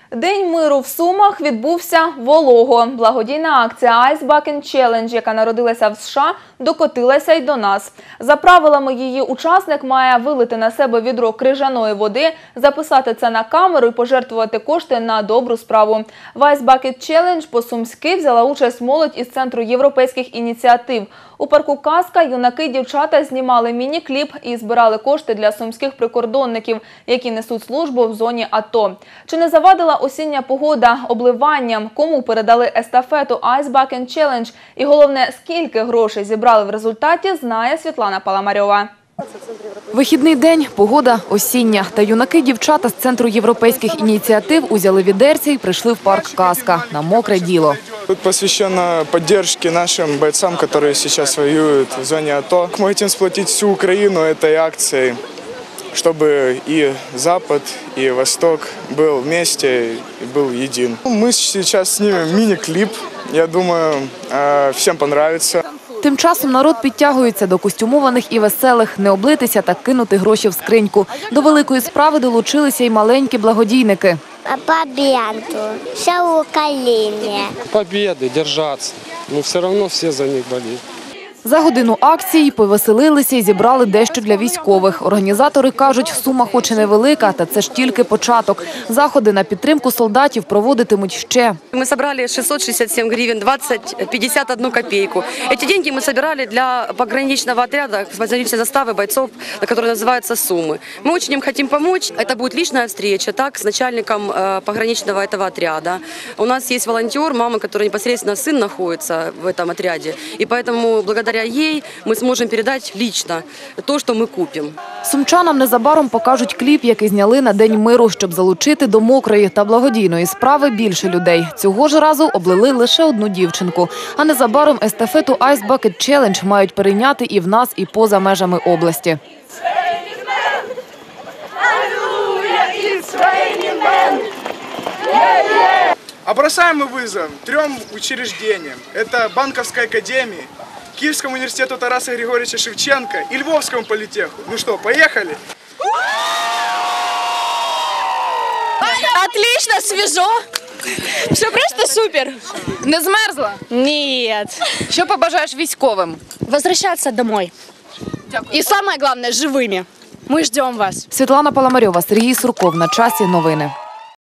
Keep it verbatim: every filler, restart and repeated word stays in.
День миру в Сумах відбувся волого. Благодійна акція Ice Bucket Challenge, яка народилася в США, докотилася й до нас. За правилами її учасник має вилити на себе відро крижаної води, записати це на камеру і пожертвувати кошти на добру справу. В Ice Bucket Challenge по-сумськи взяла участь молодь із Центру європейських ініціатив. У парку «Казка» юнаки і дівчата знімали міні-кліп і збирали кошти для сумських прикордонників, які несуть службу в зоні АТО. Чи не завадила осіння погода обливанням? Кому передали естафету Ice Bucket Challenge? І головне, скільки грошей зібрали в результаті, знає Світлана Паламарьова. Вихідний день, погода осіння. Та юнаки-дівчата з Центру європейських ініціатив узяли відерці і прийшли в парк «Казка» на мокре діло. Тут посвящено поддержке нашим бойцам, которые сейчас воюют в зоне АТО. Мы хотим сплотить всю Украину этой акцией, чтобы и Запад, и Восток был вместе и был един. Мы сейчас снимем мини-клип. Я думаю, всем понравится. Тим часом народ підтягується до костюмованих і веселих, не облитися та кинути гроші в скриньку. До великої справи долучилися й маленькі благодійники. Победу, все Украине. Победы, держаться. Но все равно все за них болеют. За годину акції повеселилися і зібрали дещо для військових. Організатори кажуть, сума хоч і невелика, та це ж тільки початок. Заходи на підтримку солдатів проводитимуть ще. Мы собрали шестьсот шестьдесят семь гривен двадцать пятьдесят одну копейку. Эти деньги мы собирали для пограничного отряда, пограничной заставы бойцов, который называется «Сумы». Мы очень им хотим помочь. Это будет личная встреча, так, с начальником пограничного этого отряда. У нас есть волонтер, мама, которая непосредственно сын находится в этом отряде. И поэтому благодаря ей мы сможем передать лично то, что мы купим. Сумчанам незабаром покажуть кліп, який зняли на День миру, щоб залучити до мокрої та благодійної справи більше людей. Цього ж разу облили лише одну дівчинку. А незабаром естафету Ice Bucket Challenge мають перейняти і в нас, і поза межами області. А бросаем мы вызов трем учреждениям. Это Банковской академии, Киевскому университету Тараса Григорьевича Шевченко и Львовскому политеху. Ну что, поехали? Отлично, свежо. Все просто супер. Не змерзла? Нет. Що побажаєш військовим? Возвращаться домой. И самое главное, живыми. Мы ждем вас. Світлана Паламарьова, Сергій Сурков. На часі новини.